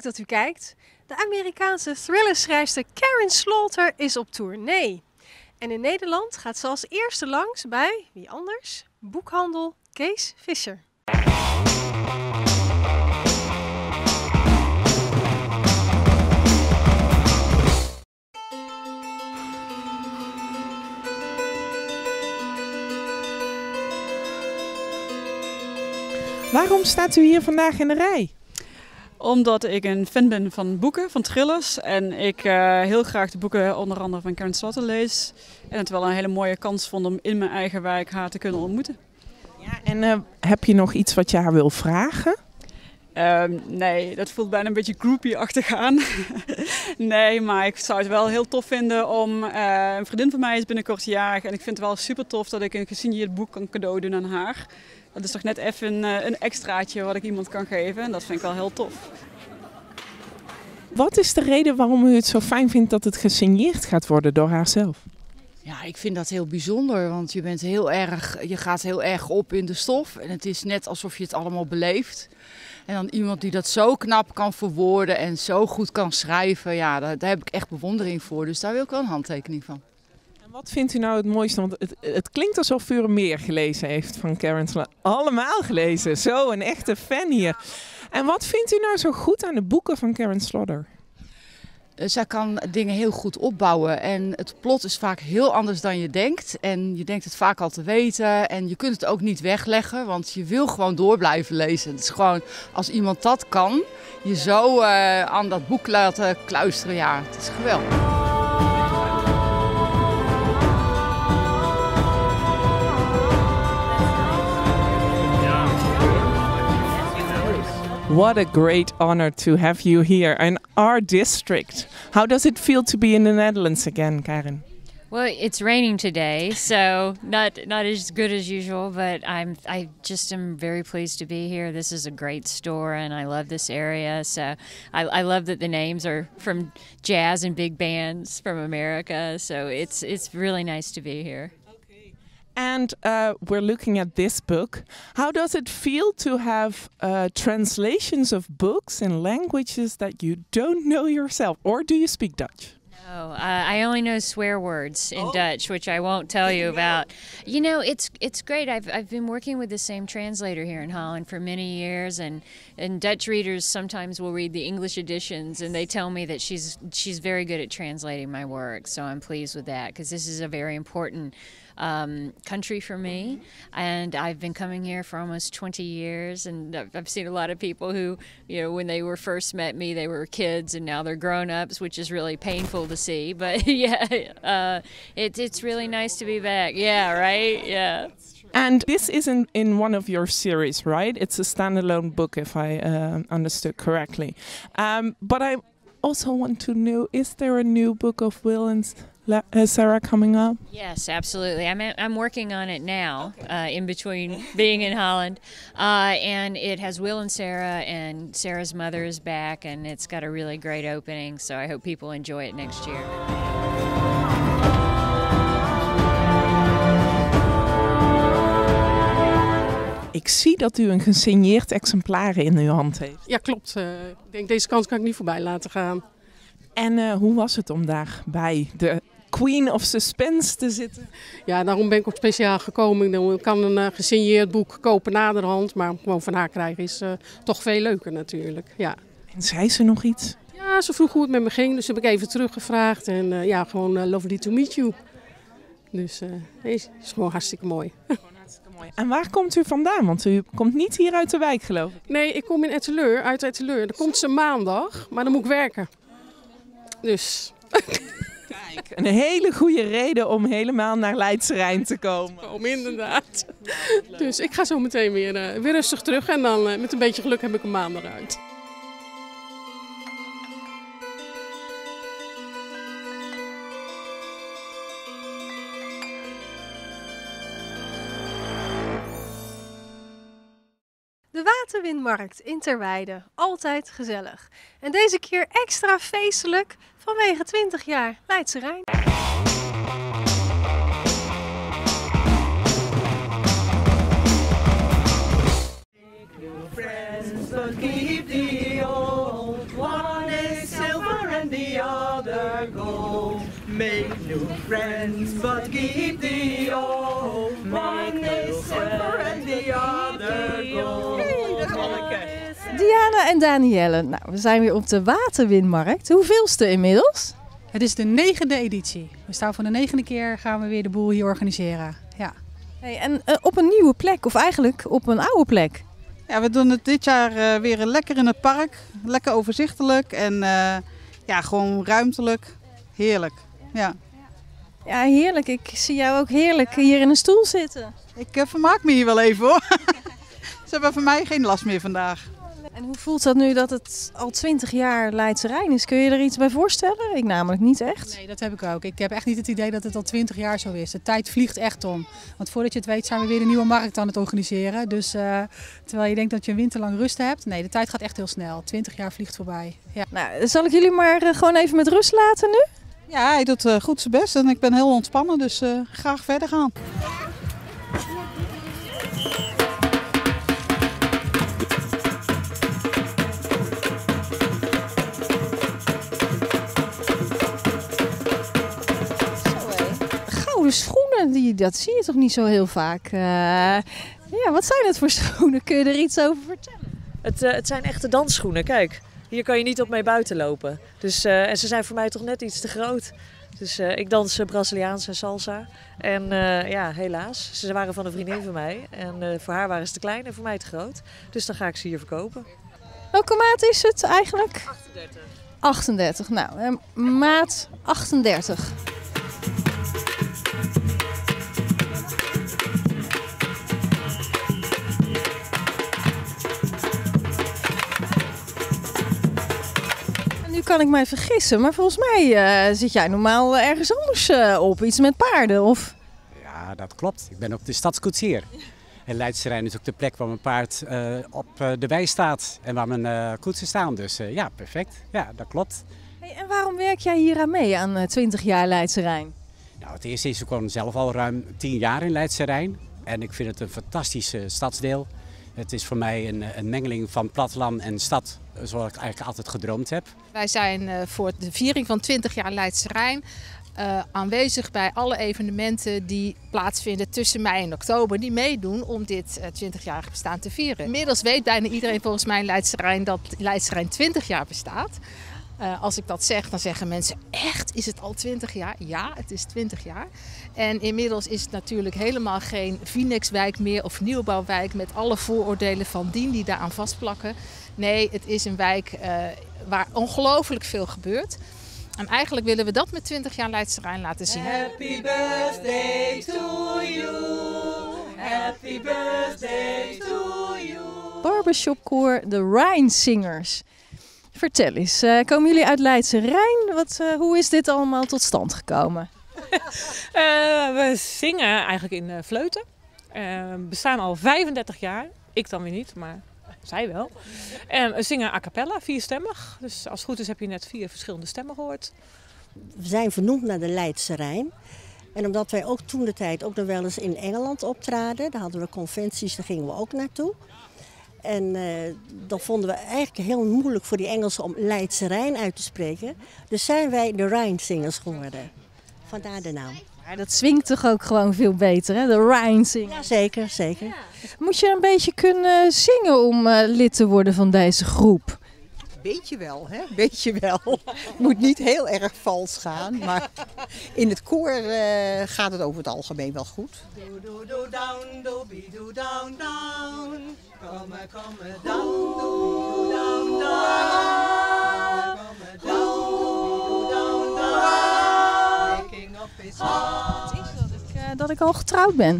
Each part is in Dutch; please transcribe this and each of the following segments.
dat u kijkt. De Amerikaanse thrillerschrijfster Karin Slaughter is op tournee. En in Nederland gaat ze als eerste langs bij, wie anders, boekhandel Kees Visser. Waarom staat u hier vandaag in de rij? Omdat ik een fan ben van boeken, van thrillers. En ik heel graag de boeken onder andere van Karin Slaughter lees. En het wel een hele mooie kans vond om in mijn eigen wijk haar te kunnen ontmoeten. Ja, en heb je nog iets wat je haar wil vragen? Nee, dat voelt bijna een beetje groupie-achtig aan. Nee, maar ik zou het wel heel tof vinden om... een vriendin van mij is binnenkort jarig. En ik vind het wel super tof dat ik een gesigneerd boek kan cadeau doen aan haar. Dat is toch net even een extraatje wat ik iemand kan geven. En dat vind ik wel heel tof. Wat is de reden waarom u het zo fijn vindt dat het gesigneerd gaat worden door haarzelf? Ja, ik vind dat heel bijzonder, want je gaat heel erg op in de stof. En het is net alsof je het allemaal beleeft. En dan iemand die dat zo knap kan verwoorden en zo goed kan schrijven, ja, daar heb ik echt bewondering voor. Dus daar wil ik wel een handtekening van. En wat vindt u nou het mooiste? Want het klinkt alsof u er meer gelezen heeft van Karin Slaughter. Allemaal gelezen, zo een echte fan hier. En wat vindt u nou zo goed aan de boeken van Karin Slaughter? Zij kan dingen heel goed opbouwen en het plot is vaak heel anders dan je denkt. En je denkt het vaak al te weten en je kunt het ook niet wegleggen, want je wil gewoon door blijven lezen. Het is gewoon, als iemand dat kan, je zo aan dat boek laten kluisteren, ja, het is geweldig. What a great honor to have you here in our district. How does it feel to be in the Netherlands again, Karin? Well, it's raining today, so not as good as usual, but I just am very pleased to be here. This is a great store and I love this area. So I love that the names are from jazz and big bands from America. So it's really nice to be here. And we're looking at this book. How does it feel to have translations of books in languages that you don't know yourself? Or do you speak Dutch? No, I only know swear words in Dutch, which I won't tell you about. You know, it's great. I've been working with the same translator here in Holland for many years, and Dutch readers sometimes will read the English editions, and they tell me that she's very good at translating my work. So I'm pleased with that because this is a very important country for me, and I've been coming here for almost 20 years, and I've seen a lot of people who, you know, when they were first met me, they were kids, and now they're grown-ups, which is really painful to see. But yeah, it's really nice to be back. Yeah, right? Yeah. And this isn't in one of your series, right? It's a standalone book, if I understood correctly. But I also want to know, is there a new book of Will and Sarah coming up? Yes, absolutely. I'm working on it now, in between being in Holland, and it has Will and Sarah, and Sarah's mother is back, and it's got a really great opening. So I hope people enjoy it next year. Ik zie dat u een gesigneerd exemplaar in uw hand heeft. Ja, klopt. Ik denk, deze kans kan ik niet voorbij laten gaan. En hoe was het om daar bij de Queen of Suspense te zitten? Ja, daarom ben ik ook speciaal gekomen. Ik kan een gesigneerd boek kopen naderhand, maar gewoon van haar krijgen is toch veel leuker natuurlijk. Ja. En zei ze nog iets? Ja, ze vroeg hoe het met me ging, dus heb ik even teruggevraagd. En ja, gewoon lovely to meet you. Dus is gewoon hartstikke mooi. En waar komt u vandaan? Want u komt niet hier uit de wijk, geloof ik. Nee, ik kom uit Etteleur. Dan komt ze maandag, maar dan moet ik werken. Dus... Kijk, een hele goede reden om helemaal naar Leidse Rijn te komen. Inderdaad. Dus ik ga zo meteen weer rustig terug en dan met een beetje geluk heb ik een maandag uit. De Waterwindmarkt in Terweijde, altijd gezellig. En deze keer extra feestelijk vanwege 20 jaar Leidse Rijn. Friends, but keep the old one. other goal. Make new friends, but keep the old. One is silver and the other gold. Diana en Danielle, nou, we zijn weer op de Waterwinmarkt. Hoeveelste inmiddels? Het is de 9e editie. We staan voor de 9e keer gaan we weer de boel hier organiseren. Ja. Hey, en op een nieuwe plek, of eigenlijk op een oude plek? Ja, we doen het dit jaar weer lekker in het park. Lekker overzichtelijk en ja, gewoon ruimtelijk. Heerlijk. Ja. Ja, heerlijk. Ik zie jou ook heerlijk hier in een stoel zitten. Ik vermaak me hier wel even hoor. Ze hebben voor mij geen last meer vandaag. En hoe voelt dat nu dat het al 20 jaar Leidse Rijn is? Kun je er iets bij voorstellen? Ik namelijk niet echt. Nee, dat heb ik ook. Ik heb echt niet het idee dat het al 20 jaar zo is. De tijd vliegt echt om. Want voordat je het weet zijn we weer een nieuwe markt aan het organiseren. Dus terwijl je denkt dat je een winter lang rust hebt. Nee, de tijd gaat echt heel snel. 20 jaar vliegt voorbij. Ja. Nou, zal ik jullie maar gewoon even met rust laten nu? Ja, hij doet goed zijn best en ik ben heel ontspannen, dus graag verder gaan. Gouden schoenen, dat zie je toch niet zo heel vaak. Ja, wat zijn het voor schoenen? Kun je er iets over vertellen? Het zijn echte dansschoenen, kijk. Hier kan je niet op mee buiten lopen. Dus, en ze zijn voor mij toch net iets te groot. Dus ik dans Braziliaanse salsa. En ja, helaas, ze waren van een vriendin van mij. En voor haar waren ze te klein en voor mij te groot. Dus dan ga ik ze hier verkopen. Welke maat is het eigenlijk? 38. 38, nou, maat 38. Nu kan ik mij vergissen, maar volgens mij zit jij normaal ergens anders op. Iets met paarden, of? Ja, dat klopt. Ik ben ook de stadskoetsier. En Leidse Rijn is ook de plek waar mijn paard op de wei staat en waar mijn koetsen staan. Dus ja, perfect. Ja, dat klopt. Hey, en waarom werk jij hier aan mee, aan 20 jaar Leidse Rijn? Nou, het eerste is, ik woon zelf al ruim 10 jaar in Leidse Rijn. En ik vind het een fantastisch stadsdeel. Het is voor mij een mengeling van platteland en stad, zoals ik eigenlijk altijd gedroomd heb. Wij zijn voor de viering van 20 jaar Leidse Rijn aanwezig bij alle evenementen die plaatsvinden tussen mei en oktober. Die meedoen om dit 20-jarige bestaan te vieren. Inmiddels weet bijna iedereen volgens mij in Leidse Rijn dat Leidse Rijn 20 jaar bestaat. Als ik dat zeg, dan zeggen mensen, echt, is het al 20 jaar? Ja, het is 20 jaar. En inmiddels is het natuurlijk helemaal geen Vinex-wijk meer of nieuwbouwwijk met alle vooroordelen van dien die daaraan vastplakken. Nee, het is een wijk waar ongelooflijk veel gebeurt. En eigenlijk willen we dat met 20 jaar Leidse Rijn laten zien. Happy birthday to you. Happy birthday to you. Barbershopkoor The Rhine Singers. Vertel eens, komen jullie uit Leidse Rijn? Hoe is dit allemaal tot stand gekomen? We zingen eigenlijk in fleuten. We bestaan al 35 jaar. Ik dan weer niet, maar zij wel. En we zingen a cappella, 4stemmig. Dus als het goed is heb je net 4 verschillende stemmen gehoord. We zijn vernoemd naar de Leidse Rijn. En omdat wij ook toen de tijd ook nog wel eens in Engeland optraden. Daar hadden we conventies, daar gingen we ook naartoe. En dan vonden we eigenlijk heel moeilijk voor die Engelsen om Leidse Rijn uit te spreken. Dus zijn wij de Rhine Singers geworden. Vandaar de naam. Ja, dat swingt toch ook gewoon veel beter, hè? De Rhine Singers. Ja, zeker, zeker. Ja. Moet je een beetje kunnen zingen om lid te worden van deze groep? Beetje wel, hè? Beetje wel. Het moet niet heel erg vals gaan, maar in het koor gaat het over het algemeen wel goed. Dat ik al getrouwd ben.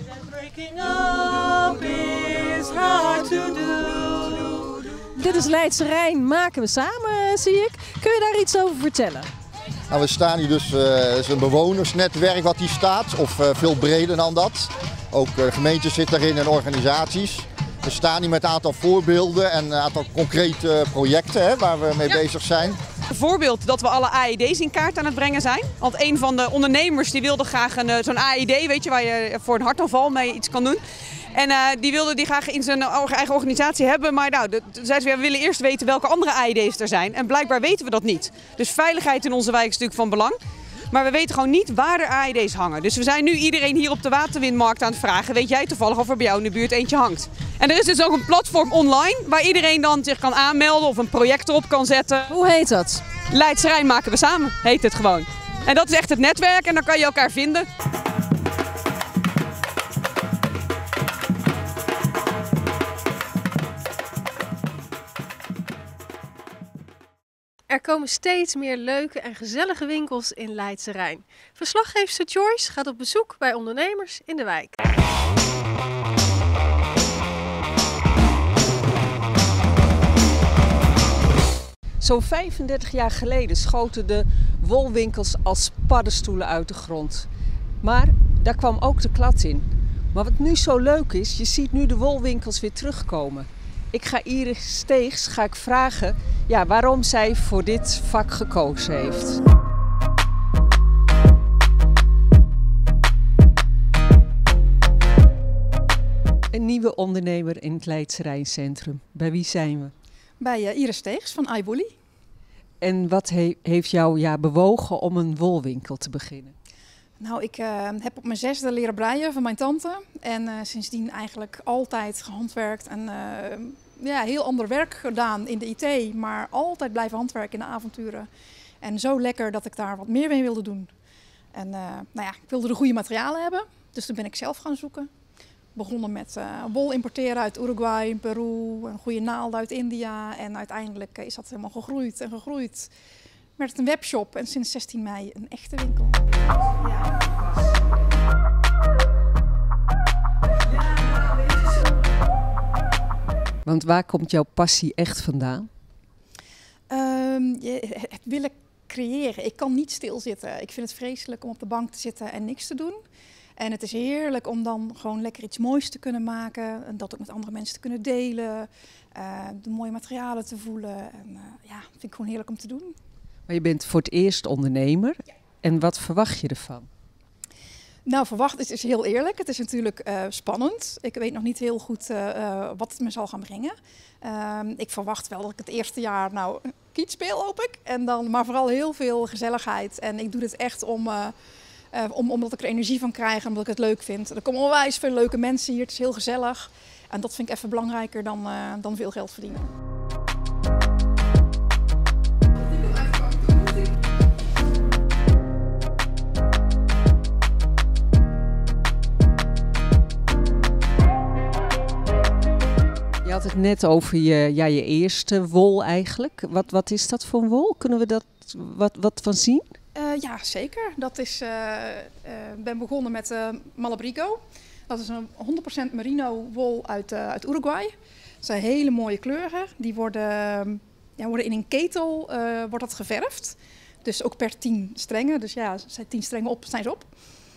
Dit is Leidse Rijn, maken we samen, zie ik. Kun je daar iets over vertellen? Nou, we staan hier dus, het is een bewonersnetwerk wat hier staat, of veel breder dan dat. Ook gemeentes zitten erin en organisaties. We staan hier met een aantal voorbeelden en een aantal concrete projecten hè, waar we mee bezig zijn. Bijvoorbeeld dat we alle AED's in kaart aan het brengen zijn. Want een van de ondernemers die wilde graag zo'n AED, weet je, waar je voor een hartaanval mee iets kan doen. En die wilde die graag in zijn eigen organisatie hebben. Maar nou, toen zei ze, we willen eerst weten welke andere AED's er zijn. En blijkbaar weten we dat niet. Dus veiligheid in onze wijk is natuurlijk van belang. Maar we weten gewoon niet waar de AED's hangen. Dus we zijn nu iedereen hier op de Waterwindmarkt aan het vragen. Weet jij toevallig of er bij jou in de buurt eentje hangt? En er is dus ook een platform online waar iedereen dan zich kan aanmelden of een project erop kan zetten. Hoe heet dat? Leidse Rijn maken we samen, heet het gewoon. En dat is echt het netwerk en dan kan je elkaar vinden. Er komen steeds meer leuke en gezellige winkels in Leidse Rijn. Verslaggeefster Joyce gaat op bezoek bij ondernemers in de wijk. Zo'n 35 jaar geleden schoten de wolwinkels als paddenstoelen uit de grond. Maar daar kwam ook de klad in. Maar wat nu zo leuk is, je ziet nu de wolwinkels weer terugkomen. Ik ga Iris Steegs vragen waarom zij voor dit vak gekozen heeft. Een nieuwe ondernemer in het Leidse Rijncentrum. Bij wie zijn we? Bij Iris Steegs van iWoolly. En wat heeft jou bewogen om een wolwinkel te beginnen? Nou, ik heb op mijn 6e leren breien van mijn tante. En sindsdien eigenlijk altijd gehandwerkt en heel ander werk gedaan in de IT. Maar altijd blijven handwerken in de avonturen. En zo lekker dat ik daar wat meer mee wilde doen. En ik wilde de goede materialen hebben. Dus toen ben ik zelf gaan zoeken. Begonnen met wol importeren uit Uruguay, Peru, een goede naald uit India. En uiteindelijk is dat helemaal gegroeid en gegroeid. Werd het een webshop en sinds 16 mei een echte winkel. Ja. Want waar komt jouw passie echt vandaan? Het willen creëren. Ik kan niet stilzitten. Ik vind het vreselijk om op de bank te zitten en niks te doen. En het is heerlijk om dan gewoon lekker iets moois te kunnen maken. En dat ook met andere mensen te kunnen delen. De mooie materialen te voelen. En vind ik gewoon heerlijk om te doen. Maar je bent voor het eerst ondernemer. Ja. En wat verwacht je ervan? Nou, het is heel eerlijk. Het is natuurlijk spannend. Ik weet nog niet heel goed wat het me zal gaan brengen. Ik verwacht wel dat ik het eerste jaar kiet speel, hoop ik. En dan, maar vooral heel veel gezelligheid. En ik doe dit echt omdat ik er energie van krijg en omdat ik het leuk vind. Er komen onwijs veel leuke mensen hier. Het is heel gezellig. En dat vind ik even belangrijker dan veel geld verdienen. Je had het net over je eerste wol eigenlijk. Wat is dat voor wol? Kunnen we dat wat van zien? Ja, zeker. Dat is, ben begonnen met Malabrigo. Dat is een 100% merino wol uit Uruguay. Dat zijn hele mooie kleuren. Die worden in een ketel wordt dat geverfd. Dus ook per 10 strengen. Dus ja, zijn 10 strengen op, zijn ze op.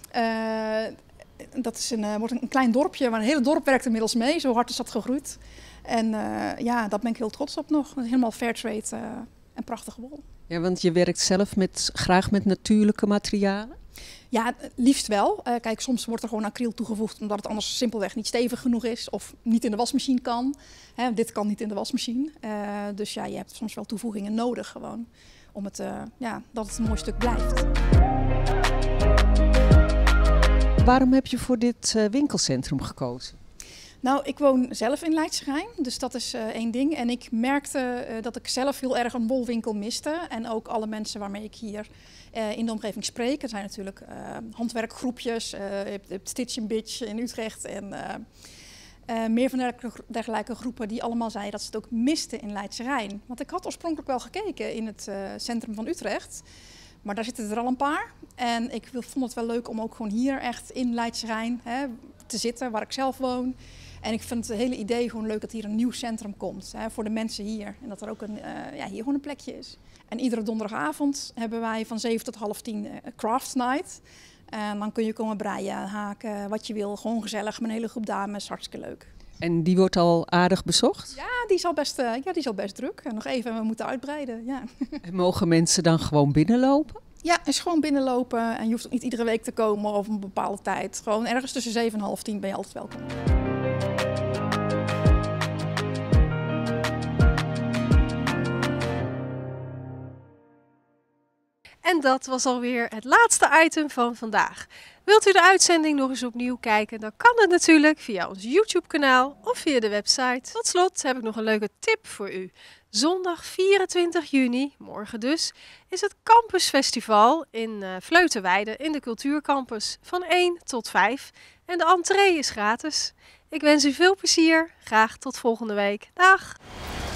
Dat is wordt een klein dorpje, maar een hele dorp werkt inmiddels mee. Zo hard is dat gegroeid. En daar ben ik heel trots op nog. Helemaal fairtrade en prachtige wol. Ja, want je werkt zelf graag met natuurlijke materialen? Ja, liefst wel. Kijk, soms wordt er gewoon acryl toegevoegd omdat het anders simpelweg niet stevig genoeg is of niet in de wasmachine kan. Dit kan niet in de wasmachine. Dus ja, je hebt soms wel toevoegingen nodig gewoon om dat het een mooi stuk blijft. Waarom heb je voor dit winkelcentrum gekozen? Nou, ik woon zelf in Leidse Rijn, dus dat is één ding. En ik merkte dat ik zelf heel erg een wolwinkel miste. En ook alle mensen waarmee ik hier in de omgeving spreek. Er zijn natuurlijk handwerkgroepjes, je hebt Stitch & Bitch in Utrecht en meer van dergelijke groepen die allemaal zeiden dat ze het ook misten in Leidse Rijn. Want ik had oorspronkelijk wel gekeken in het centrum van Utrecht. Maar daar zitten er al een paar. En ik vond het wel leuk om ook gewoon hier echt in Leidse Rijn te zitten, waar ik zelf woon. En ik vind het hele idee gewoon leuk dat hier een nieuw centrum komt voor de mensen hier. En dat er ook hier gewoon een plekje is. En iedere donderdagavond hebben wij van 7 tot half 10 Craft Night. En dan kun je komen breien, haken, wat je wil. Gewoon gezellig met een hele groep dames, hartstikke leuk. En die wordt al aardig bezocht? Ja, die is al best druk. En nog even, we moeten uitbreiden. Ja. En mogen mensen dan gewoon binnenlopen? Ja, is gewoon binnenlopen. En je hoeft ook niet iedere week te komen of een bepaalde tijd. Gewoon ergens tussen 7 en half 10 ben je altijd welkom. En dat was alweer het laatste item van vandaag. Wilt u de uitzending nog eens opnieuw kijken, dan kan het natuurlijk via ons YouTube-kanaal of via de website. Tot slot heb ik nog een leuke tip voor u. Zondag 24 juni, morgen dus, is het Campusfestival in Vleutenweide in de Cultuurcampus van 1 tot 5. En de entree is gratis. Ik wens u veel plezier. Graag tot volgende week. Dag!